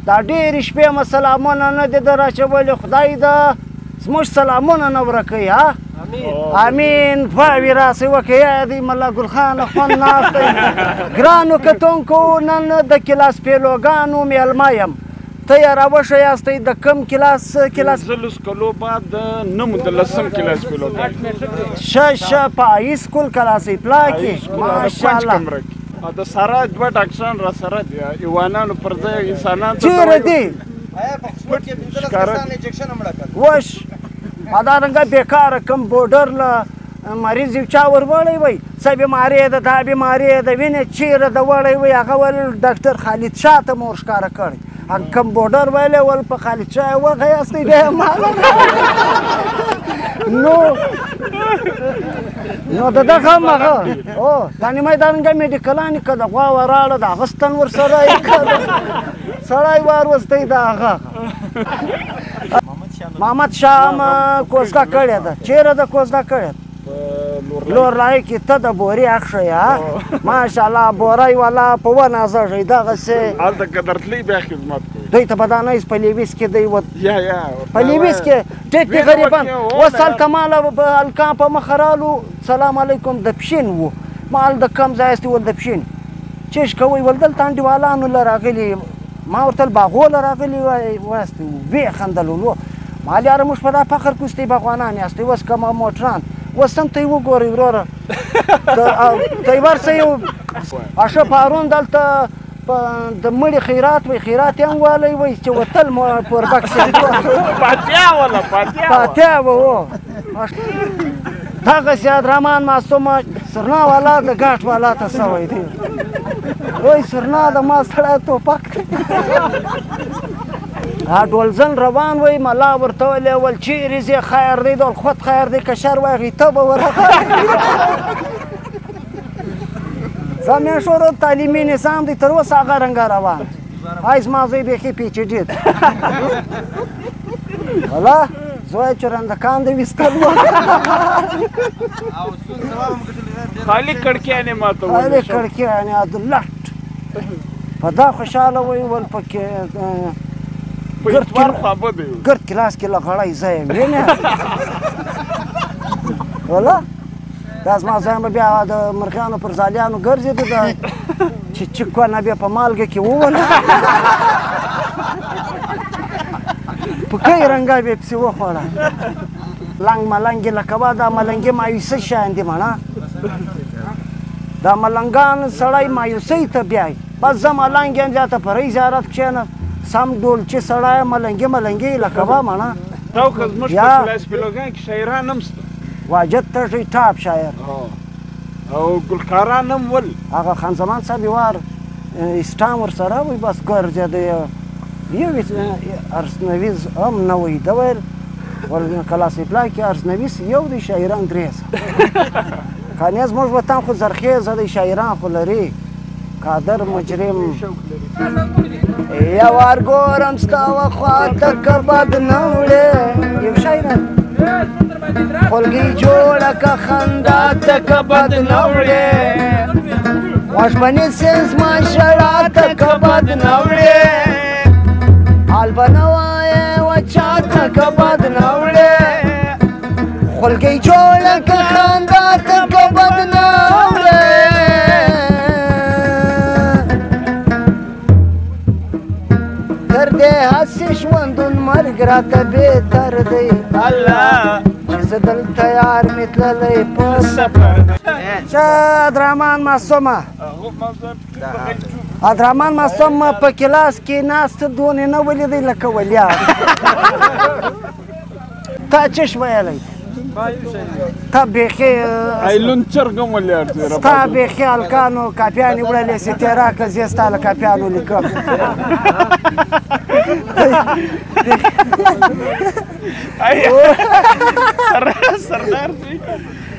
دا ډېرې شپې مو سلامونه نه دي در اچولي خدای ده زموږ سلامونه نه ورکوي ها امین پاوې راسئ وکړئ دی ملا ګل خان خوند ناست دی ګرانو کتونکو نن د کلاس پیلوګانو میلمه یم ته یې راوښه یاستئ د کوم کلاس زه لس کلو بعد نمو د لسم کلاس پیلوګان ښه په هاي سکول کلاسۍ پلا کې ماشاءالله د ساره دوه ډاکټران را سره دي ایوانانو پر ځای انسانان چیرې دي وش ادارنګه بیکاره کمپیوټر له مریض یو چا وروړی وی څه بیماري ده دا بیماري ده وینې چیرې ده وړی وی هغه ول ډاکټر خالد شاه ته مو ورښکاره کړی هغه کمپیوټر ویلی ول په خالد شاه یې وغیاستئ بیا یې نو د دغه هم هغه دا نیمه دارنګه میډیکلان یې که د غوا وراړه د هغه ستن ورسره یې که سړی واروستی د هغه محمد شاه هم کوزده کړې ده چیرې ده کوزده کړې ده لورلای کې ته د بورې اخښی ماشاءالله بوری والا په ونازږئ دغسې هلته که درتلی بیا خدمت کوي دوی ته به دا نه په لیویس کې دی په لیویس کې ټیک دی غریبان اوس هلته ماله هلکان په مخه رالو سلام علیکم د پښین و ما هل د کم ځای یاستئ ول د پښین چیش کوئ ول دلته انډیوالانو له راغلي ما ورته باغو له راغلي وایاستئ ویې خندلو ما ویل یاره موږ په دا فخر کوو چې باغوانان یاستئ اوس کومه موټران اوس هم ته یې وګورئ وروره ته یې ورسئ اشه پارون دلته د مړي خیرات وی خیرات یې هم والی وی چې وتل پوربکس پاتیا و دغسې ادرحمان معصومه سرنا والا د ګاټ والا ته سوی دی وای سرنا د ما سړی توپک دی ډولزن روان وی ملا ورته ویلی ول چیرې ځې خیر دی دول خود خیر دی که شر وایغې ته به زمین شروع تعلیمي نظام دی تر اوسه هغه رنګه روان ای زما زوی بیخي پیچیډي دی والا زوی چرندکان دی ویستلو خالي کړکیانې ماته خالي کړکیانې د لټ په دا خوشحاله وی ول پکې ګرد کلاس کې له غړی ځای یم وینې والا دا زما ځای به بیا د مرغانو پر ځالیانو ګرځېده د چې چکونه بیا په مالګه کې ووله په کوم رنګه بیا پسې وخوړه لنګ ملنګې لکه به دا ملنګې مایوسه شیان دي مړه دا ملنګان سړی مایوسۍ ته بیایي بس زه ملنګ یم زیاته په رئیس زیارت کښېنه سم ډولچې سړی ملنګې ملنګې لکه به مړه او که زموږ په کلاس پیلوګان کې شاعران هم شته واجد تږی ټاپ شاعر او ګلکاران هم ول هغه خان زمان صاحب وار اسټام ورسره وی بس ګرځېده یو ارسنویز هم نه وی ده ویل ول کلاس پلا کې ارسنویز یو دی شاعران درې کنې زموږ وطن خو زرخیزه دی شاعران خو لري قادر مجرم یا وار ګورم ستا وخواته که بد نه وړې یو شاعر خلګي جوړه که خندا ته که بد نه وړې غوږ به نیسې زما ژړا ته که بد نه وړې حال به نه وایې و چا ته که بد نه وړې خلګي جوړه که خندا ته که بد نه وړې تر دې هسې ژوندون مرګ راته بهتر دی الله چې زه دلته یار مې تللی په سفر شه عبدالرحمن معصومه عبدالرحمن معصوم په کلاس کې ناسته دونې نه ولیدی لکه ولیار تا چش ویلی تا بیخي ایلون چرګ هم ولیار ستا بیخي هلکانو کاپیانې وړلې سي تېره که زه ستا له کاپیانو لیکم سردار